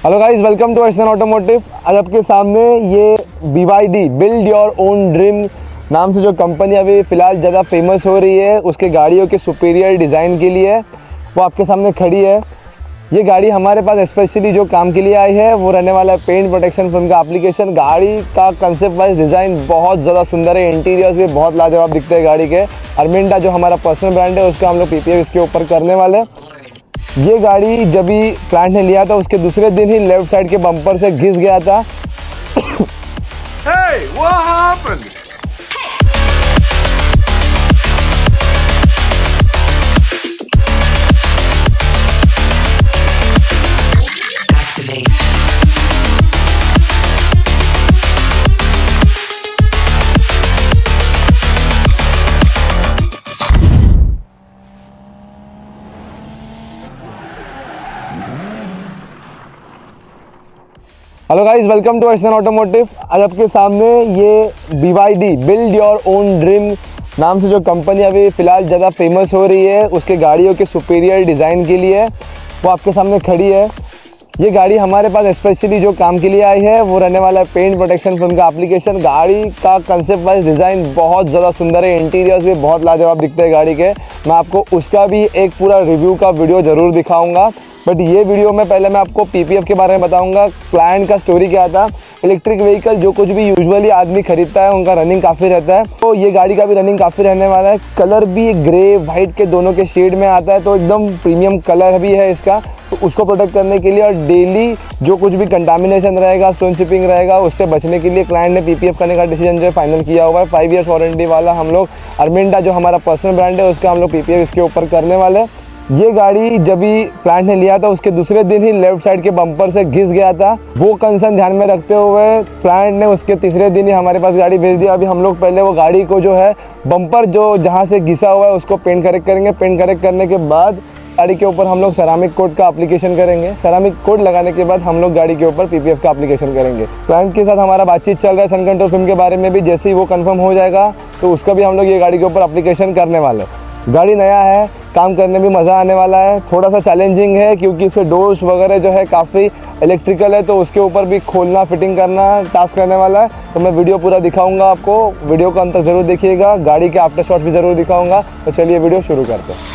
Hello guys, welcome to SN automotive. आज आपके सामने ये BYD build your own dream नाम से जो कंपनी अभी फ़िलहाल ज़्यादा फेमस हो रही है उसके गाड़ियों के सुपीरियर डिज़ाइन के लिए वो आपके सामने खड़ी है। ये गाड़ी हमारे पास स्पेशली जो काम के लिए आई है वो रहने वाला है पेंट प्रोटेक्शन फिल्म का एप्लीकेशन। गाड़ी का कंसेप्ट वाइज डिज़ाइन बहुत ज़्यादा सुंदर है, इंटीरियर्स भी बहुत लाजवाब दिखते हैं गाड़ी के। अर्मिंडा जो हमारा पर्सनल ब्रांड है उसका हम लोग PPF इसके ऊपर करने वाले हैं। ये गाड़ी जब भी क्लाइंट ने लिया था उसके दूसरे दिन ही लेफ्ट साइड के बम्पर से घिस गया था। Hey, what happened? Activate. Hello guys, welcome to SN automotive. आज आपके सामने ये BYD build your own dream नाम से जो कंपनी अभी फ़िलहाल ज़्यादा फेमस हो रही है उसके गाड़ियों के सुपीरियर डिज़ाइन के लिए वो आपके सामने खड़ी है। ये गाड़ी हमारे पास स्पेशली जो काम के लिए आई है वो रहने वाला है पेंट प्रोटेक्शन फिल्म का एप्लीकेशन। गाड़ी का कंसेप्ट वाइज डिज़ाइन बहुत ज़्यादा सुंदर है, इंटीरियर्स भी बहुत लाजवाब दिखते हैं गाड़ी के। मैं आपको उसका भी एक पूरा रिव्यू का वीडियो ज़रूर दिखाऊंगा, बट ये वीडियो में पहले मैं आपको PPF के बारे में बताऊंगा। क्लाइंट का स्टोरी क्या था। इलेक्ट्रिक व्हीकल जो कुछ भी यूजुअली आदमी खरीदता है उनका रनिंग काफ़ी रहता है, तो ये गाड़ी का भी रनिंग काफ़ी रहने वाला है। कलर भी ग्रे वाइट के दोनों के शेड में आता है, तो एकदम प्रीमियम कलर भी है इसका। तो उसको प्रोटेक्ट करने के लिए और डेली जो कुछ भी कंटामिनेशन रहेगा, स्टोन चिपिंग रहेगा, उससे बचने के लिए क्लाइंट ने PPF करने का डिसीजन जो है फाइनल किया हुआ है। 5 ईयर्स वारंटी वाला हम लोग अर्मिंडा जो हमारा पर्सनल ब्रांड है उसका हम लोग PPF इसके ऊपर करने वाले हैं। ये गाड़ी जब भी क्लाइंट ने लिया था उसके दूसरे दिन ही लेफ्ट साइड के बम्पर से घिस गया था। वो कंसर्न ध्यान में रखते हुए क्लाइंट ने उसके तीसरे दिन ही हमारे पास गाड़ी भेज दिया। अभी हम लोग पहले वो गाड़ी को जो है बम्पर जो जहाँ से घिसा हुआ है उसको पेंट करेक्ट करेंगे। पेंट करेक्ट करने के बाद गाड़ी के ऊपर हम लोग सेरामिक कोट का एप्लीकेशन करेंगे। सेरामिक कोट लगाने के बाद हम लोग गाड़ी के ऊपर PPF का एप्लीकेशन करेंगे। क्लाइंट के साथ हमारा बातचीत चल रहा है सन कंट्रोल फिल्म के बारे में भी। जैसे ही वो कंफर्म हो जाएगा तो उसका भी हम लोग ये गाड़ी के ऊपर एप्लीकेशन करने वाले हैं। गाड़ी नया है, काम करने में मज़ा आने वाला है। थोड़ा सा चैलेंजिंग है क्योंकि इसके डोर्स वगैरह जो है काफ़ी इलेक्ट्रिकल है, तो उसके ऊपर भी खोलना फिटिंग करना टास्क रहने वाला है। तो मैं वीडियो पूरा दिखाऊंगा आपको, वीडियो को अंत तक ज़रूर देखिएगा। गाड़ी के आफ्टर शॉट भी ज़रूर दिखाऊंगा। तो चलिए वीडियो शुरू करते हैं।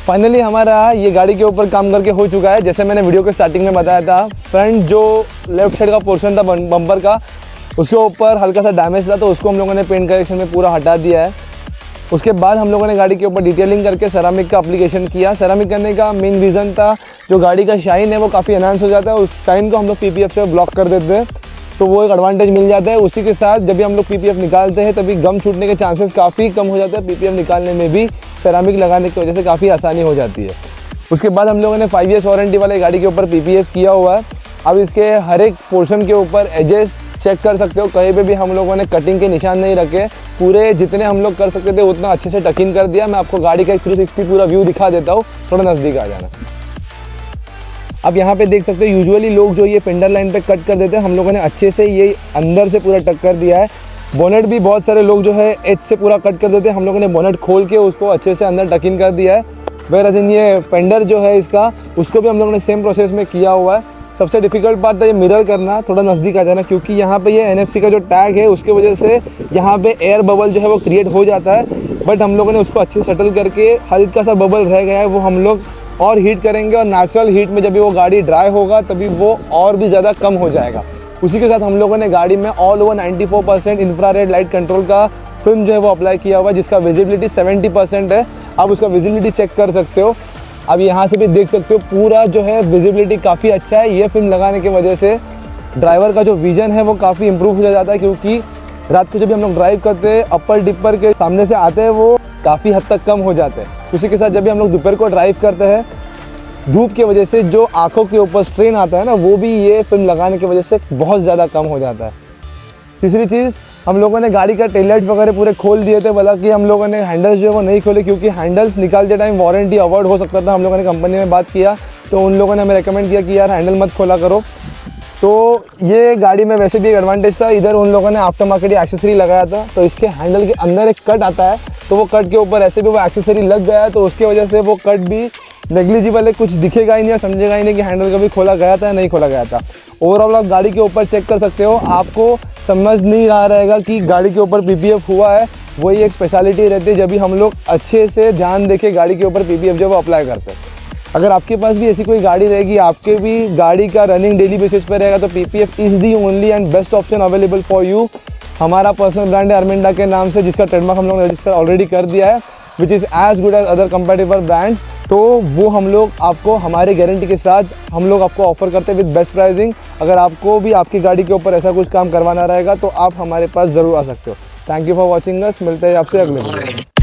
फाइनली हमारा ये गाड़ी के ऊपर काम करके हो चुका है। जैसे मैंने वीडियो के स्टार्टिंग में बताया था, फ्रंट जो लेफ्ट साइड का पोर्शन था बम्पर का, उसके ऊपर हल्का सा डैमेज था, तो उसको हम लोगों ने पेंट करेक्शन में पूरा हटा दिया है। उसके बाद हम लोगों ने गाड़ी के ऊपर डिटेलिंग करके सेरामिक का एप्लीकेशन किया। सेरामिक करने का मेन रीज़न था जो गाड़ी का शाइन है वो काफ़ी एनहांस हो जाता है, उस शाइन को हम लोग पीपीएफ से ब्लॉक कर देते हैं, तो वो एक एडवांटेज मिल जाता है। उसी के साथ जब भी हम लोग पीपीएफ निकालते हैं तभी गम छूटने के चांसेस काफ़ी कम हो जाते हैं। पीपीएफ निकालने में भी सेरामिक लगाने की वजह से काफ़ी आसानी हो जाती है। उसके बाद हम लोगों ने 5 ईयर्स वारंटी वाले गाड़ी के ऊपर पीपीएफ किया हुआ है। अब इसके हर एक पोर्शन के ऊपर एजेस चेक कर सकते हो, कहीं पे भी हम लोगों ने कटिंग के निशान नहीं रखे, पूरे जितने हम लोग कर सकते थे उतना अच्छे से टकिंग कर दिया। मैं आपको गाड़ी का एक 360 पूरा व्यू दिखा देता हूँ, थोड़ा नज़दीक आ जाना। अब यहाँ पे देख सकते हो, यूजुअली लोग जो ये फेंडर लाइन पे कट कर देते हैं, हम लोगों ने अच्छे से ये अंदर से पूरा टक कर दिया है। बोनेट भी बहुत सारे लोग जो है एज से पूरा कट कर देते हैं, हम लोगों ने बोनेट खोल के उसको अच्छे से अंदर टकिंग कर दिया है। वेयर ये फेंडर जो है इसका, उसको भी हम लोगों ने सेम प्रोसेस में किया हुआ है। सबसे डिफिकल्ट पार्ट था ये मिरर करना, थोड़ा नज़दीक आ जाना, क्योंकि यहाँ पे ये NFC का जो टैग है उसके वजह से यहाँ पे एयर बबल जो है वो क्रिएट हो जाता है, बट हम लोगों ने उसको अच्छे से सेटल करके हल्का सा बबल रह गया है वो हम लोग और हीट करेंगे, और नेचुरल हीट में जब भी वो गाड़ी ड्राई होगा तभी वो और भी ज़्यादा कम हो जाएगा। उसी के साथ हम लोगों ने गाड़ी में all over 94% infrared light control का फिल्म जो है वो अप्लाई किया हुआ है, जिसका विजिबिलिटी 70% है। आप उसका विजिबिलिटी चेक कर सकते हो। अब यहाँ से भी देख सकते हो पूरा जो है विजिबिलिटी काफ़ी अच्छा है। ये फिल्म लगाने की वजह से ड्राइवर का जो विजन है वो काफ़ी इंप्रूव हो जाता है, क्योंकि रात को जब भी हम लोग ड्राइव करते हैं अपर डिपर के सामने से आते हैं वो काफ़ी हद तक कम हो जाते हैं। उसी के साथ जब भी हम लोग दोपहर को ड्राइव करते हैं, धूप की वजह से जो आँखों के ऊपर स्ट्रेन आता है ना, वो भी ये फिल्म लगाने की वजह से बहुत ज़्यादा कम हो जाता है। तीसरी चीज़, हम लोगों ने गाड़ी का टेल लाइट्स वगैरह पूरे खोल दिए थे, हालांकि हम लोगों ने हैंडल्स जो है वो नहीं खोले, क्योंकि हैंडल्स निकालते टाइम वारंटी अवॉइड हो सकता था। हम लोगों ने कंपनी में बात किया तो उन लोगों ने हमें रेकमेंड किया कि यार हैंडल मत खोला करो। तो ये गाड़ी में वैसे भी एक एडवांटेज था, इधर उन लोगों ने आफ्टर मार्केट एक्सेसरी लगाया था, तो इसके हैंडल के अंदर एक कट आता है, तो वो कट के ऊपर ऐसे भी वो एक्सेसरी लग गया है, तो उसकी वजह से वो कट भी नेग्लिजिबल है, कुछ दिखेगा ही नहीं और समझेगा ही नहीं कि हैंडल कभी खोला गया था या नहीं खोला गया था। ओवरऑल आप गाड़ी के ऊपर चेक कर सकते हो, आपको समझ नहीं आ रहेगा कि गाड़ी के ऊपर पीपीएफ हुआ है। वही एक स्पेशलिटी रहती है जब भी हम लोग अच्छे से ध्यान देके गाड़ी के ऊपर पीपीएफ जो है वो अप्लाई करते हैं। अगर आपके पास भी ऐसी कोई गाड़ी रहेगी, आपके भी गाड़ी का रनिंग डेली बेसिस पे रहेगा, तो PPF is the only and best option available for you. हमारा पर्सनल ब्रांड है अरमिंडा के नाम से, जिसका ट्रेडमार्क हम लोग ने रजिस्टर ऑलरेडी कर दिया है, which is as good as other compatible brands. तो वो हम लोग आपको हमारे गारंटी के साथ हम लोग आपको ऑफर करते हैं विद बेस्ट प्राइसिंग। अगर आपको भी आपकी गाड़ी के ऊपर ऐसा कुछ काम करवाना रहेगा तो आप हमारे पास ज़रूर आ सकते हो। Thank you for watching us, मिलते हैं आपसे अगले वीडियो में।